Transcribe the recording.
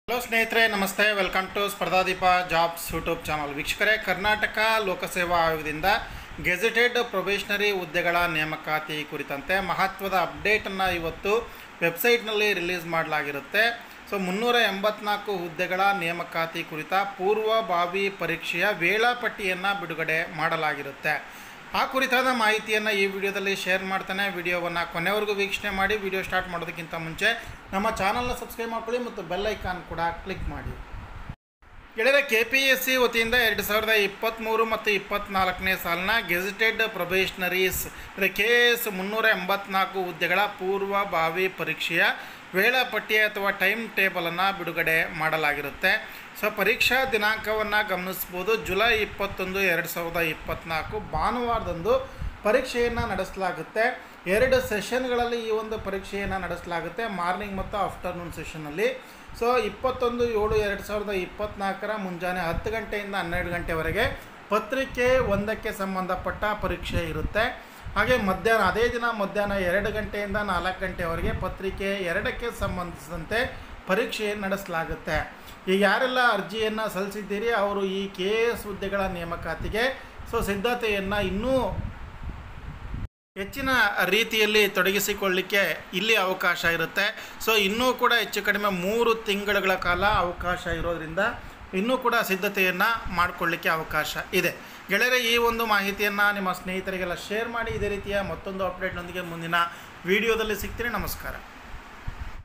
Hello ಸ್ನೇಹಿತರೆ, ನಮಸ್ತೆ. Welcome to Spardhadeepa jobs YouTube channel. ವೀಕ್ಷಕರೇ, ಕರ್ನಾಟಕ ಲೋಕಸೇವಾ ಆಯೋಗದಿಂದ ಗೆಜೆಟೆಡ್ ಪ್ರೊಬೇಷನರಿ ಹುದ್ದೆಗಳ ನೇಮಕಾತಿ ಕುರಿತಂತೆ ಮಹತ್ವದ ಅಪ್ಡೇಟನ್ನು ಇವತ್ತು ವೆಬ್ಸೈಟ್ನಲ್ಲಿ ರಿಲೀಸ್ ಮಾಡಲಾಗಿರುತ್ತೆ. ಸೊ 384 ಹುದ್ದೆಗಳ ನೇಮಕಾತಿ ಕುರಿತ ಪೂರ್ವಭಾವಿ ಪರೀಕ್ಷೆಯ ವೇಳಾಪಟ್ಟಿಯನ್ನು ಬಿಡುಗಡೆ ಮಾಡಲಾಗಿರುತ್ತೆ. ಆ ಕುರಿತಾದ ಮಾಹಿತಿಯನ್ನು ಈ ವಿಡಿಯೋದಲ್ಲಿ ಶೇರ್ ಮಾಡ್ತಾನೆ. ವಿಡಿಯೋವನ್ನು ಕೊನೆವರೆಗೂ ವೀಕ್ಷಣೆ ಮಾಡಿ. ವಿಡಿಯೋ ಸ್ಟಾರ್ಟ್ ಮಾಡೋದಕ್ಕಿಂತ ಮುಂಚೆ ನಮ್ಮ ಚಾನಲ್ನ ಸಬ್ಸ್ಕ್ರೈಬ್ ಮಾಡ್ಕೊಳ್ಳಿ ಮತ್ತು ಬೆಲ್ ಐಕಾನ್ ಕೂಡ ಕ್ಲಿಕ್ ಮಾಡಿ. ಗೆಳೆಯರೆ, KPSC ವತಿಯಿಂದ 2023 ಮತ್ತು 24ನೇ ಸಾಲಿನ ಗೆಜೆಟೆಡ್ ಪ್ರೊಬೇಷನರೀಸ್ KS 384 ಹುದ್ದೆಗಳ ಪೂರ್ವಭಾವಿ ಪರೀಕ್ಷೆಯ ವೇಳಾಪಟ್ಟಿ ಅಥವಾ ಟೈಮ್ ಟೇಬಲನ್ನು ಬಿಡುಗಡೆ ಮಾಡಲಾಗಿರುತ್ತೆ. ಸೊ ಪರೀಕ್ಷಾ ದಿನಾಂಕವನ್ನು ಗಮನಿಸ್ಬೋದು. ಜುಲೈ 21, 2024 ಭಾನುವಾರದಂದು ಪರೀಕ್ಷೆಯನ್ನು ನಡೆಸಲಾಗುತ್ತೆ. 2 ಸೆಷನ್ಗಳಲ್ಲಿ ಈ ಒಂದು ಪರೀಕ್ಷೆಯನ್ನು ನಡೆಸಲಾಗುತ್ತೆ, ಮಾರ್ನಿಂಗ್ ಮತ್ತು ಆಫ್ಟರ್ನೂನ್ ಸೆಷನ್ನಲ್ಲಿ. ಸೊ 21/7/2024 ಮುಂಜಾನೆ 10 ಗಂಟೆಯಿಂದ 12 ಗಂಟೆವರೆಗೆ ಪತ್ರಿಕೆ 1ಕ್ಕೆ ಸಂಬಂಧಪಟ್ಟ ಪರೀಕ್ಷೆ ಇರುತ್ತೆ. ಹಾಗೆ ಮಧ್ಯಾಹ್ನ, ಅದೇ ದಿನ ಮಧ್ಯಾಹ್ನ 2 ಗಂಟೆಯಿಂದ 4 ಗಂಟೆವರೆಗೆ ಪತ್ರಿಕೆ 2ಕ್ಕೆ ಸಂಬಂಧಿಸಿದಂತೆ ಪರೀಕ್ಷೆ ನಡೆಸಲಾಗುತ್ತೆ. ಈಗ ಯಾರೆಲ್ಲ ಅರ್ಜಿಯನ್ನು ಸಲ್ಲಿಸಿದ್ದೀರಿ ಅವರು ಈ KS ಹುದ್ದೆಗಳ ನೇಮಕಾತಿಗೆ ಸಿದ್ಧತೆಯನ್ನು ಇನ್ನೂ ಹೆಚ್ಚಿನ ರೀತಿಯಲ್ಲಿ ತೊಡಗಿಸಿಕೊಳ್ಳಲಿಕ್ಕೆ ಇಲ್ಲಿ ಅವಕಾಶ ಇರುತ್ತೆ. ಸೊ ಇನ್ನೂ ಕೂಡ ಹೆಚ್ಚು ಕಡಿಮೆ 3 ತಿಂಗಳುಗಳ ಕಾಲ ಅವಕಾಶ ಇರೋದರಿಂದ ಇನ್ನೂ ಕೂಡ ಸಿದ್ಧತೆಯನ್ನು ಮಾಡಿಕೊಳ್ಳಿಕ್ಕೆ ಅವಕಾಶ ಇದೆ. ಗೆಳೆಯರೆ, ಈ ಒಂದು ಮಾಹಿತಿಯನ್ನು ನಿಮ್ಮ ಸ್ನೇಹಿತರಿಗೆಲ್ಲ ಶೇರ್ ಮಾಡಿ. ಇದೇ ರೀತಿಯ ಮತ್ತೊಂದು ಅಪ್ಡೇಟ್ನೊಂದಿಗೆ ಮುಂದಿನ ವಿಡಿಯೋದಲ್ಲಿ ಸಿಗ್ತೀನಿ. ನಮಸ್ಕಾರ.